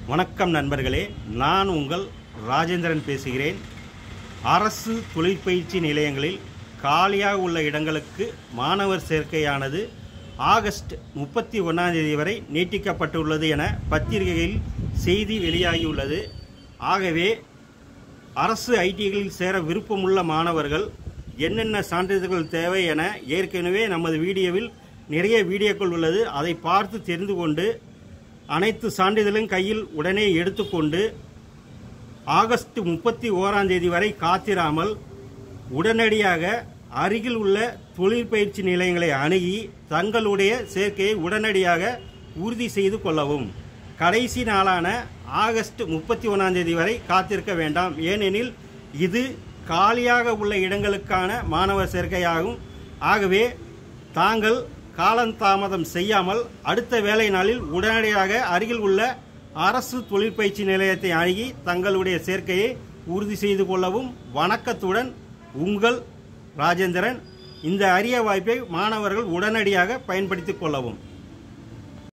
வணக்கம் நண்பர்களே, நான் உங்கள் ராஜேந்திரன் பேசுகிறேன். அரசு தொழிற்பயிற்சி நிலையங்களில் காலியாக உள்ள இடங்களுக்கு மாணவர் சேர்க்கையானது ஆகஸ்ட் 31 வரை நீட்டிக்கப்பட்டுள்ளது என பத்திரிகையில் செய்தி வெளியாகியுள்ளது. ஆகவே அரசு ஐடிகளில் சேர விருப்பமுள்ள மாணவர்கள் என்னென்ன சான்றிதழ்கள் தேவை என ஏற்கனவே நமது வீடியோவில் நிறைய வீடியோக்கள் உள்ளது. அதை பார்த்து தெரிந்து கொண்டு அனைத்து சான்றிதழும் கையில் உடனே எடுத்துக்கொண்டு ஆகஸ்ட் 31 வரை காத்திராமல் உடனடியாக அருகில் உள்ள தொழிற்பயிற்சி நிலையங்களை அணுகி தங்களுடைய சேர்க்கையை உடனடியாக உறுதி செய்து கொள்ளவும். கடைசி நாளான ஆகஸ்ட் 31 வரை காத்திருக்க வேண்டாம். ஏனெனில் இது காலியாக உள்ள இடங்களுக்கான மாணவர் சேர்க்கையாகும். ஆகவே தாங்கள் காலந்தாமதம் செய்யாமல் அடுத்த வேலை நாளில் உடனடியாக அருகில் உள்ள அரசு தொழிற்பயிற்சி நிலையத்தை அணுகி தங்களுடைய சேர்க்கையை உறுதி செய்து கொள்ளவும். வணக்கத்துடன் உங்கள் ராஜேந்திரன். இந்த அரிய வாய்ப்பை மாணவர்கள் உடனடியாக பயன்படுத்திக் கொள்ளவும்.